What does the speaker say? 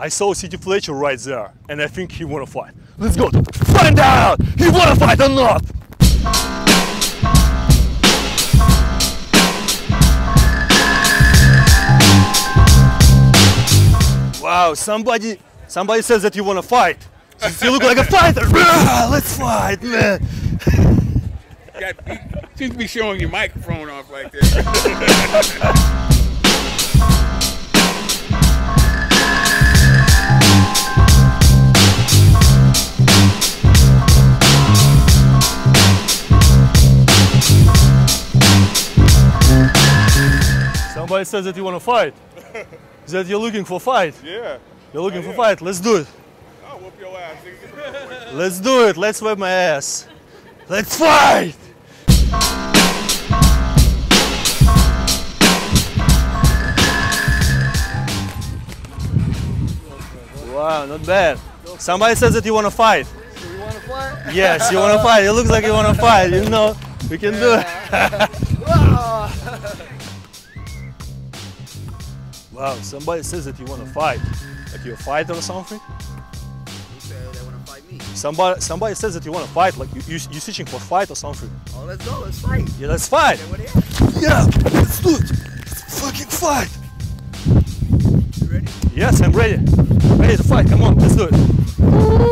I saw C.T. Fletcher right there, and I think he wanna fight. Let's go to find out he wanna fight or not! Wow, somebody says that you wanna fight. You look like a fighter. Let's fight, man. You shouldn't be showing your microphone off like this. Somebody says that you want to fight. That you're looking for fight. Yeah. You're looking for fight. Let's do it. I'll whoop your ass. Let's do it. Let's whip my ass. Let's fight. Wow, not bad. Somebody says that you want to fight. You want to fight? Yes, you want to fight. It looks like you want to fight. You know, we can do it. Wow, somebody says that you want to fight. Like you're a fighter or something? Who said they want to fight me? Somebody says that you want to fight. Like you're searching for fight or something. Oh, let's go. Let's fight. Yeah, let's fight. Okay, what are you? Yeah, let's do it. Let's fucking fight. You ready? Yes, I'm ready. Ready to fight. Come on, let's do it.